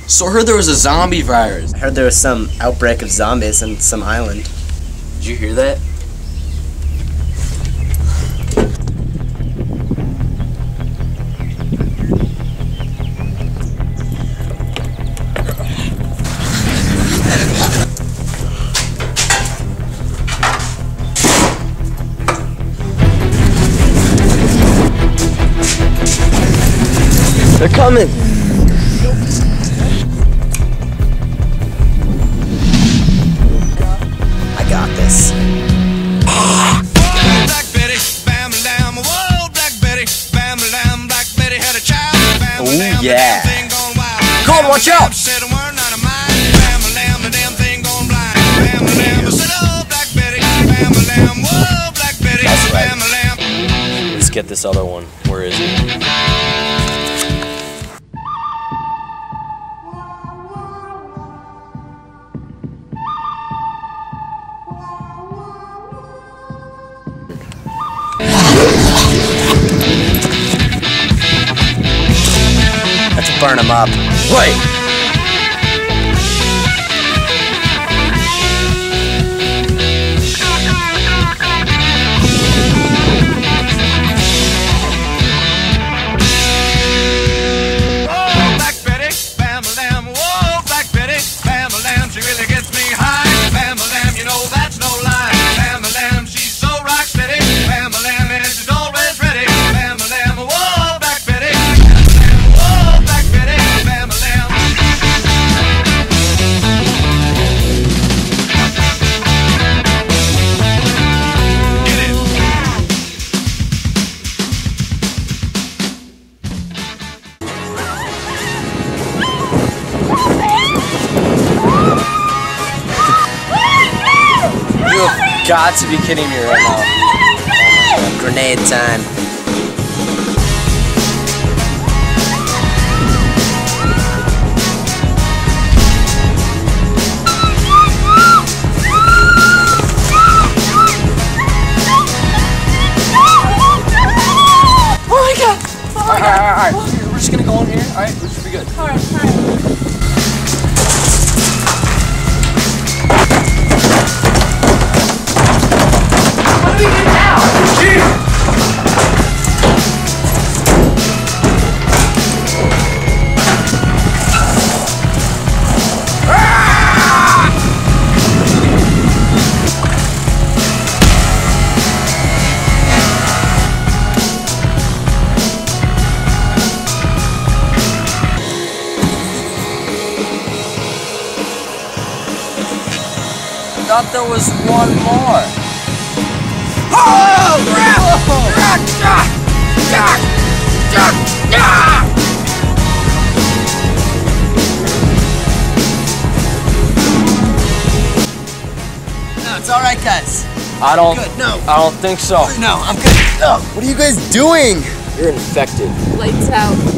So I heard there was a zombie virus. I heard there was some outbreak of zombies on some island. Did you hear that? They're coming! I got this. Oh yeah! Colin, watch out! That's right. Let's get this other one. Where is he? Let's burn him up. Wait! Got to be kidding me right now. Oh, grenade time. Oh my god! Alright. We're just gonna go in here. Alright, we should be good. Alright. What do we do now? I thought there was one more. Oh, crap! No, it's alright, guys. I don't think so. No, I'm good. No. What are you guys doing? You're infected. Lights out.